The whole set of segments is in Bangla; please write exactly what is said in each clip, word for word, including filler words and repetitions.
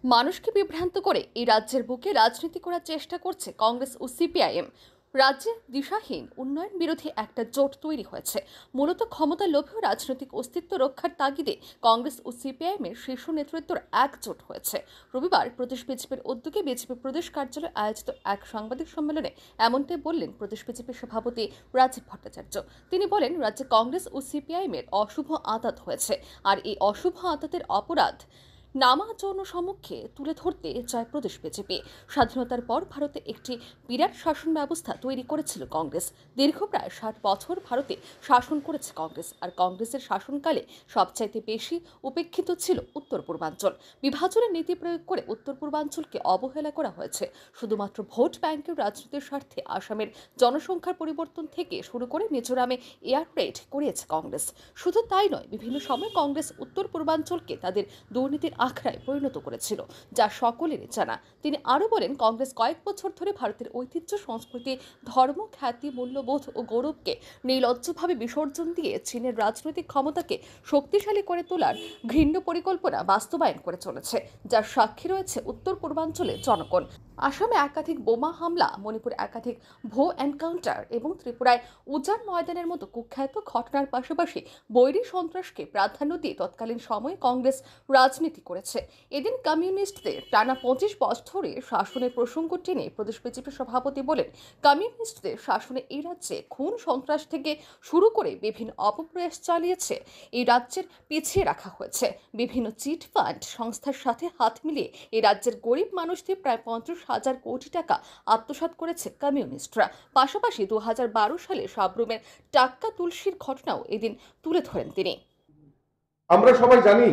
মানুষকে বিভ্রান্ত করে এই রাজ্যের বুকে রাজনীতি করার চেষ্টা করছে কংগ্রেস ও সিপিআইএম। রাজ্যে দিশাহীন উন্নয়ন বিরোধী একটা জোট তৈরি হয়েছে। মূলত ক্ষমতা লোভী রাজনৈতিক অস্তিত্ব রক্ষার তাগিদে কংগ্রেস ও সিপিআইএম এর শীর্ষ নেতৃত্বের একজোট হয়েছে। রবিবার প্রদেশ বিজেপির উদ্যোগে বিজেপি প্রদেশ কার্যালয়ে আয়োজিত এক সাংবাদিক সম্মেলনে এমনটাই বললেন প্রদেশ বিজেপির সভাপতি রাজীব ভট্টাচার্য। তিনি বলেন, রাজ্যে কংগ্রেস ও সিপিআইএম এর অশুভ আঁতাত হয়েছে, আর এই অশুভ আঁতাতের অপরাধ নামা জনসমক্ষে তুলে ধরতে চায় প্রদেশ বিজেপি। স্বাধীনতার পর ভারতে একটি বিরাট শাসন ব্যবস্থা তৈরি করেছিল কংগ্রেস। দীর্ঘ প্রায় ষাট বছর ভারতে শাসন করেছে কংগ্রেস, আর কংগ্রেসের শাসনকালে সবচাইতে বেশি উপেক্ষিত ছিল উত্তর পূর্বাঞ্চল। বিভাজনের নীতি প্রয়োগ করে উত্তর পূর্বাঞ্চলকে অবহেলা করা হয়েছে। শুধুমাত্র ভোট ব্যাংকের রাজনীতির স্বার্থে আসামের জনসংখ্যার পরিবর্তন থেকে শুরু করে মিজোরামে এয়ার রেড করিয়েছে কংগ্রেস। শুধু তাই নয়, বিভিন্ন সময় কংগ্রেস উত্তর পূর্বাঞ্চলকে তাদের দুর্নীতির আখড়ায় পরিণত করেছিল, যা সকলেরই জানা। তিনি আরও বলেন, কংগ্রেস কয়েক বছর ধরে ভারতের ঐতিহ্য, সংস্কৃতি, ধর্ম, খ্যাতি, মূল্যবোধ ও গৌরবকে নির্লজ্জভাবে বিসর্জন দিয়ে চীনের রাজনৈতিক ক্ষমতাকে শক্তিশালী করে তোলার ঘৃণ্য পরিকল্পনা বাস্তবায়ন করে চলেছে, যার সাক্ষী রয়েছে উত্তর পূর্বাঞ্চলের জনগণ। আসামে একাধিক বোমা হামলা, মণিপুরে একাধিক ভো এনকাউন্টার এবং ত্রিপুরায় উজান ময়দানের মতো কুখ্যাত ঘটনার পাশাপাশি বৈরী সন্ত্রাসকে প্রাধান্য দিয়ে তৎকালীন সময়ে কংগ্রেস রাজনীতি করেছে। এদিন কমিউনিস্টদের টানা পঁচিশ বছরের শাসনের প্রসঙ্গ টেনে প্রদেশ বিজেপির সভাপতি বলেন, কমিউনিস্টদের শাসনে এই রাজ্যে খুন সন্ত্রাস থেকে শুরু করে বিভিন্ন অপপ্রয়াস চালিয়েছে এই রাজ্যের পিছিয়ে রাখা হয়েছে। বিভিন্ন চিট ফান্ড সংস্থার সাথে হাত মিলিয়ে এই রাজ্যের গরিব মানুষদের প্রায় পঞ্চাশ হাজার কোটি টাকা আত্মসাৎ করেছে কমিউনিস্টরা। পাশাপাশি দু হাজার বারো সালে সাবরুমের টাক্কা তুলসীর ঘটনাও এদিন তুলে ধরেন তিনি। আমরা সবাই জানি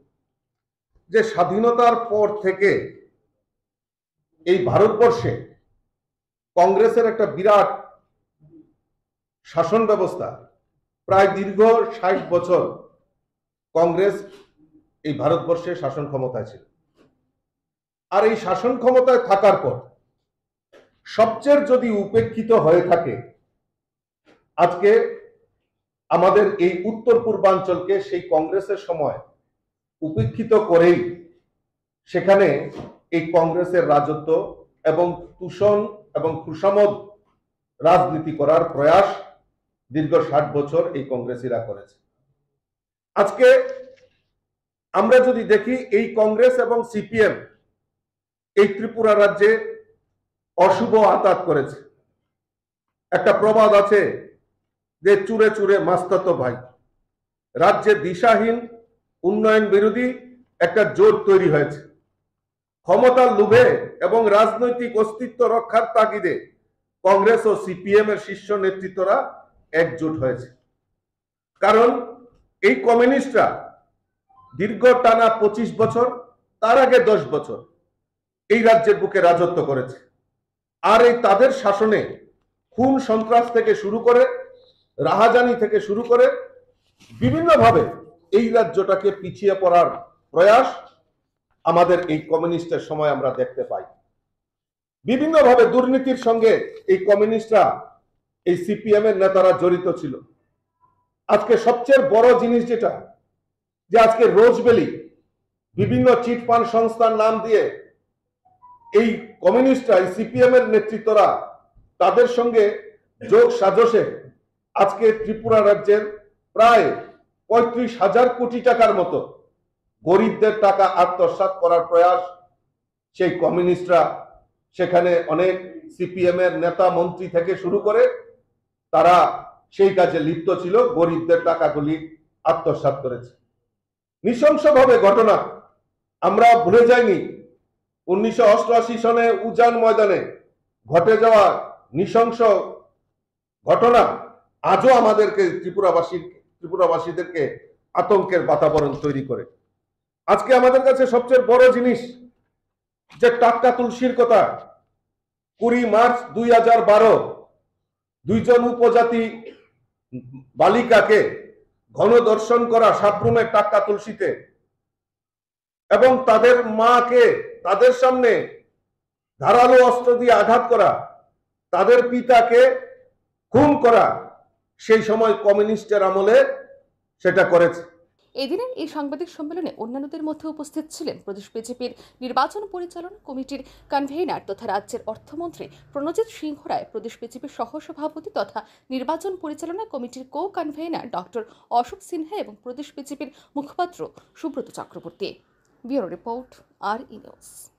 যে স্বাধীনতার পর থেকে এই ভারতবর্ষে কংগ্রেসের একটা বিরাট শাসন ব্যবস্থা, প্রায় দীর্ঘ ষাট বছর কংগ্রেস এই ভারতবর্ষে শাসন ক্ষমতায় ছিল। আর এই শাসন ক্ষমতায় থাকার পর সবচেয়ে যদি উপেক্ষিত হয়ে থাকে আজকে আমাদের এই উত্তর পূর্বাঞ্চলকে সেই কংগ্রেসের সময় উপেক্ষিত করেই সেখানে এই কংগ্রেসের রাজত্ব এবং তুষণ এবং খুশামদ রাজনীতি করার প্রয়াস দীর্ঘ ষাট বছর এই কংগ্রেসীরা করেছে। আজকে আমরা যদি দেখি এই কংগ্রেস এবং সিপিএম এই ত্রিপুরা রাজ্যে অশুভ আতাত করেছে। একটা প্রবাদ আছে যে চুরে চুরে মাস্তাতো ভাই। রাজ্যে দিশাহীন উন্নয়ন বিরোধী একটা জোট তৈরি হয়েছে। ক্ষমতার লোভে এবং রাজনৈতিক অস্তিত্ব রক্ষার তাগিদে কংগ্রেস ও সিপিএম এর শীর্ষ নেতৃত্বরা একজোট হয়েছে। কারণ এই কমিউনিস্টরা দীর্ঘ টানা পঁচিশ বছর, তার আগে দশ বছর এই রাজ্যের বুকে রাজত্ব করেছে। আর এই তাদের শাসনে খুন সন্ত্রাস থেকে শুরু করে, রাহাজানি থেকে শুরু করে বিভিন্নভাবে এই রাজ্যটাকে পিছিয়ে পড়ার প্রয়াস আমাদের এই কমিউনিস্টের সময় আমরা দেখতে পাই। বিভিন্নভাবে দুর্নীতির সঙ্গে এই কমিউনিস্টরা, এই সিপিএম এর নেতারা জড়িত ছিল। আজকে সবচেয়ে বড় জিনিস যেটা, যে আজকে রোজবেলি বিভিন্ন চিটফান্ড সংস্থার নাম দিয়ে এই কমিউনিস্টরা, এই সিপিএম এর নেতৃত্বরা তাদের সঙ্গে যোগ সাজসে আজকে ত্রিপুরা রাজ্যের প্রায় পঁয়ত্রিশ হাজার কোটি টাকার মতো গরিবদের টাকা আত্মসাৎ করার প্রয়াস সেই কমিউনিস্টরা, সেখানে অনেক সিপিএম এর নেতা মন্ত্রী থেকে শুরু করে তারা সেই কাজে লিপ্ত ছিল, গরিবদের টাকাগুলি আত্মসাৎ করেছে। নৃশংসভাবে ঘটনা আমরা ভুলে যাইনি। উনিশশো অষ্টআশি সনে উজান ময়দানে ঘটে যাওয়া নৃশংস ঘটনা আজও আমাদেরকে ত্রিপুরাবাসী ত্রিপুরাবাসীদেরকে আতঙ্কের বাতাবরণ তৈরি করে। আজকে আমাদের কাছে সবচেয়ে বড় জিনিস যে টাক্কা তুলসীর কথা, কুড়ি মার্চ দুই হাজার বারো দুইজন উপজাতি বালিকাকে গণধর্ষণ করা সাবরুমের টাক্কা তুলসীতে, এবং তাদের মাকে তাদের সামনে ধারালো অস্ত্র দিয়ে আঘাত করা, তাদের পিতাকে খুন করা, সেই সময় কমিউনিস্টের আমলে সেটা করেছে। এদিনের এই সাংবাদিক সম্মেলনে অন্যান্যদের মধ্যে উপস্থিত ছিলেন প্রদেশ বিজেপির নির্বাচন পরিচালনা কমিটির কনভেনার তথা রাজ্যের অর্থমন্ত্রী প্রণজিৎ সিংহ রায়, প্রদেশ বিজেপির সহসভাপতি তথা নির্বাচন পরিচালনা কমিটির co convener doctor Ashok Sinha এবং প্রদেশ বিজেপির মুখপাত্র Subrata Chakraborty. Bureau report, R E news.